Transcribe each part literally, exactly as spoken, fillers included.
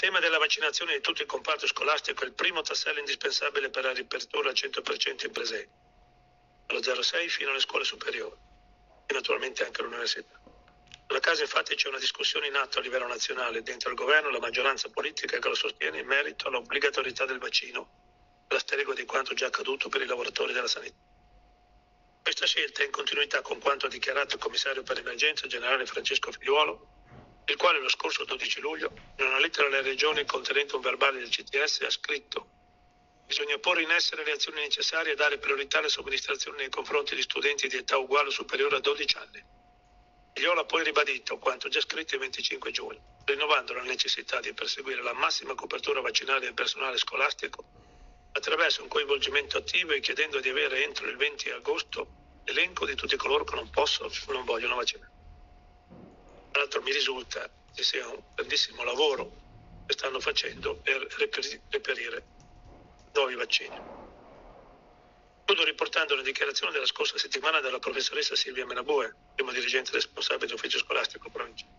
tema della vaccinazione di tutto il comparto scolastico è il primo tassello indispensabile per la riapertura al cento per cento in presenza, dallo zero sei fino alle scuole superiori e naturalmente anche all'università. Nella casa infatti c'è una discussione in atto a livello nazionale dentro il governo e la maggioranza politica che lo sostiene in merito all'obbligatorietà del vaccino, alla stregua di quanto già accaduto per i lavoratori della sanità. Questa scelta è in continuità con quanto ha dichiarato il commissario per l'emergenza generale Francesco Figliuolo, il quale lo scorso dodici luglio, in una lettera alle regioni contenente un verbale del C T S, ha scritto: bisogna porre in essere le azioni necessarie e dare priorità alle somministrazioni nei confronti di studenti di età uguale o superiore a dodici anni. Figliuolo ha poi ribadito quanto già scritto il venticinque giugno, rinnovando la necessità di perseguire la massima copertura vaccinale del personale scolastico attraverso un coinvolgimento attivo e chiedendo di avere entro il venti agosto l'elenco di tutti coloro che non possono o non vogliono vaccinare. Tra l'altro mi risulta che sia un grandissimo lavoro che stanno facendo per reperire nuovi vaccini. Chiudo riportando la dichiarazione della scorsa settimana della professoressa Silvia Menabue, primo dirigente responsabile dell'ufficio scolastico provinciale.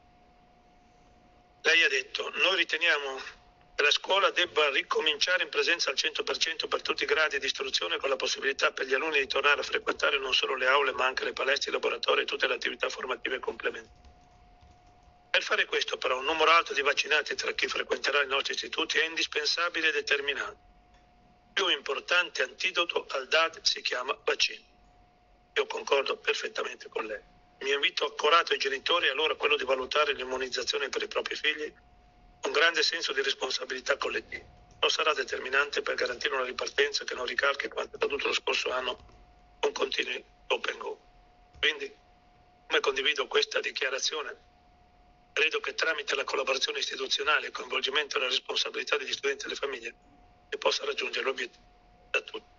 Lei ha detto: noi riteniamo che la scuola debba ricominciare in presenza al cento per cento per tutti i gradi di istruzione, con la possibilità per gli alunni di tornare a frequentare non solo le aule ma anche le palestre, i laboratori e tutte le attività formative complementari. Per fare questo però un numero alto di vaccinati tra chi frequenterà i nostri istituti è indispensabile e determinante. Il più importante antidoto al D A D si chiama vaccino. Io concordo perfettamente con lei. Il mio invito accorato ai genitori è allora quello di valutare l'immunizzazione per i propri figli con grande senso di responsabilità collettiva. Lo sarà determinante per garantire una ripartenza che non ricalchi quanto accaduto lo scorso anno con continui open go. Quindi, come condivido questa dichiarazione, credo che tramite la collaborazione istituzionale e il coinvolgimento e la responsabilità degli studenti e delle famiglie si possa raggiungere l'obiettivo da tutti.